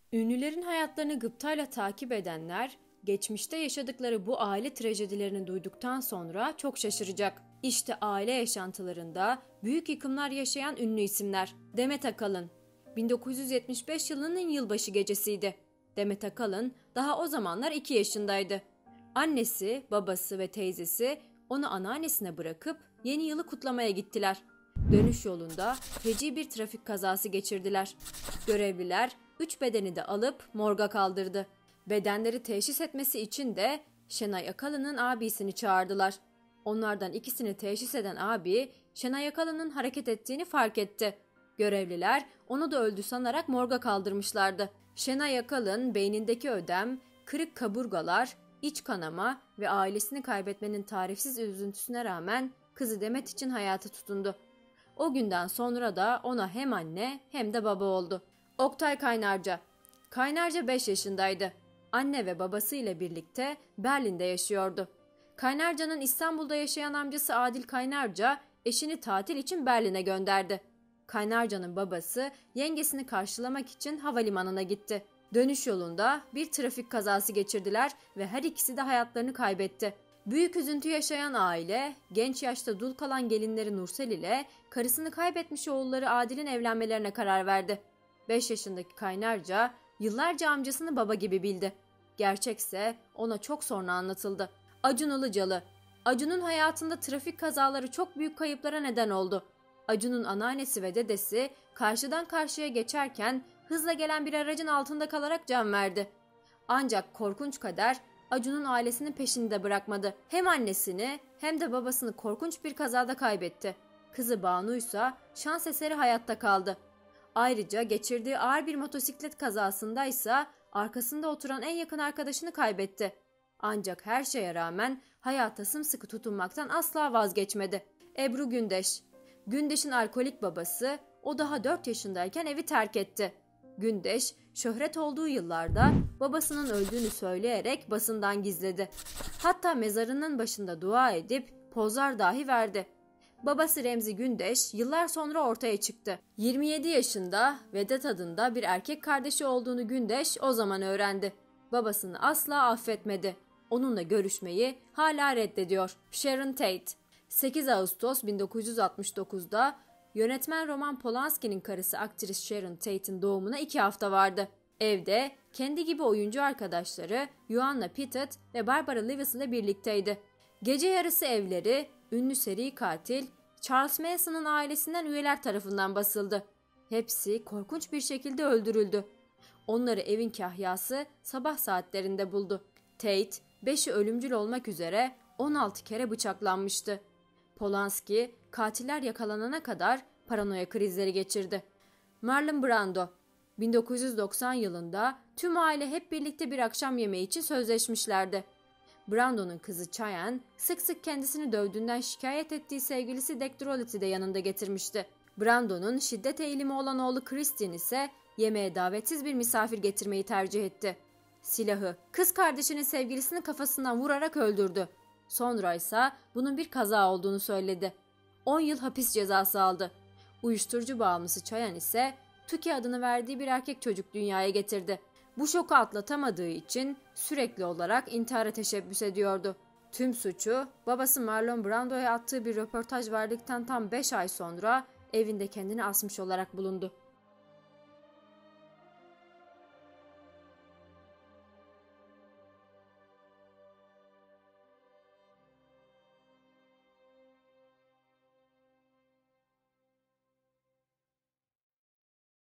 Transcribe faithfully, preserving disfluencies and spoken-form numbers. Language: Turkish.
Ünlülerin hayatlarını gıptayla takip edenler, geçmişte yaşadıkları bu aile trajedilerini duyduktan sonra çok şaşıracak. İşte aile yaşantılarında büyük yıkımlar yaşayan ünlü isimler. Demet Akalın. bin dokuz yüz yetmiş beş yılının yılbaşı gecesiydi. Demet Akalın daha o zamanlar iki yaşındaydı. Annesi, babası ve teyzesi onu anneannesine bırakıp yeni yılı kutlamaya gittiler. Dönüş yolunda feci bir trafik kazası geçirdiler. Görevliler üç bedeni de alıp morga kaldırdı. Bedenleri teşhis etmesi için de Şenay Akalın'ın abisini çağırdılar. Onlardan ikisini teşhis eden abi, Şenay Akalın'ın hareket ettiğini fark etti. Görevliler onu da öldü sanarak morga kaldırmışlardı. Şenay Akalın beynindeki ödem, kırık kaburgalar, iç kanama ve ailesini kaybetmenin tarifsiz üzüntüsüne rağmen kızı Demet için hayata tutundu. O günden sonra da ona hem anne hem de baba oldu. Oktay Kaynarca. Kaynarca beş yaşındaydı. Anne ve babasıyla birlikte Berlin'de yaşıyordu. Kaynarca'nın İstanbul'da yaşayan amcası Adil Kaynarca eşini tatil için Berlin'e gönderdi. Kaynarca'nın babası yengesini karşılamak için havalimanına gitti. Dönüş yolunda bir trafik kazası geçirdiler ve her ikisi de hayatlarını kaybetti. Büyük üzüntü yaşayan aile, genç yaşta dul kalan gelinleri Nursel ile karısını kaybetmiş oğulları Adil'in evlenmelerine karar verdi. beş yaşındaki Kaynarca yıllarca amcasını baba gibi bildi. Gerçekse ona çok sonra anlatıldı. Acun Ilıcalı. Acun'un hayatında trafik kazaları çok büyük kayıplara neden oldu. Acun'un anneannesi ve dedesi karşıdan karşıya geçerken hızla gelen bir aracın altında kalarak can verdi. Ancak korkunç kader Acun'un ailesinin peşini de bırakmadı. Hem annesini hem de babasını korkunç bir kazada kaybetti. Kızı Banu ise şans eseri hayatta kaldı. Ayrıca geçirdiği ağır bir motosiklet kazasında ise arkasında oturan en yakın arkadaşını kaybetti. Ancak her şeye rağmen hayata sımsıkı tutunmaktan asla vazgeçmedi. Ebru Gündeş. Gündeş'in alkolik babası, o daha dört yaşındayken evi terk etti. Gündeş, şöhret olduğu yıllarda babasının öldüğünü söyleyerek basından gizledi. Hatta mezarının başında dua edip pozlar dahi verdi. Babası Remzi Gündeş yıllar sonra ortaya çıktı. yirmi yedi yaşında Vedat adında bir erkek kardeşi olduğunu Gündeş o zaman öğrendi. Babasını asla affetmedi. Onunla görüşmeyi hala reddediyor. Sharon Tate. sekiz Ağustos bin dokuz yüz altmış dokuzda yönetmen Roman Polanski'nin karısı aktris Sharon Tate'in doğumuna iki hafta vardı. Evde kendi gibi oyuncu arkadaşları Joanna Pittet ve Barbara Lewis ile birlikteydi. Gece yarısı evleri ünlü seri katil Charles Manson'ın ailesinden üyeler tarafından basıldı. Hepsi korkunç bir şekilde öldürüldü. Onları evin kahyası sabah saatlerinde buldu. Tate, beşi ölümcül olmak üzere on altı kere bıçaklanmıştı. Polanski, katiller yakalanana kadar paranoya krizleri geçirdi. Marlon Brando. bin dokuz yüz doksan yılında tüm aile hep birlikte bir akşam yemeği için sözleşmişlerdi. Brando'nun kızı Cheyenne sık sık kendisini dövdüğünden şikayet ettiği sevgilisi Dick Drolet'i de yanında getirmişti. Brando'nun şiddet eğilimi olan oğlu Christian ise yemeğe davetsiz bir misafir getirmeyi tercih etti. Silahı kız kardeşinin sevgilisini kafasından vurarak öldürdü. Sonra ise bunun bir kaza olduğunu söyledi. on yıl hapis cezası aldı. Uyuşturucu bağımlısı Cheyenne ise Tuki adını verdiği bir erkek çocuk dünyaya getirdi. Bu şoku atlatamadığı için sürekli olarak intihara teşebbüs ediyordu. Tüm suçu babası Marlon Brando'ya attığı bir röportaj verdikten tam beş ay sonra evinde kendini asmış olarak bulundu.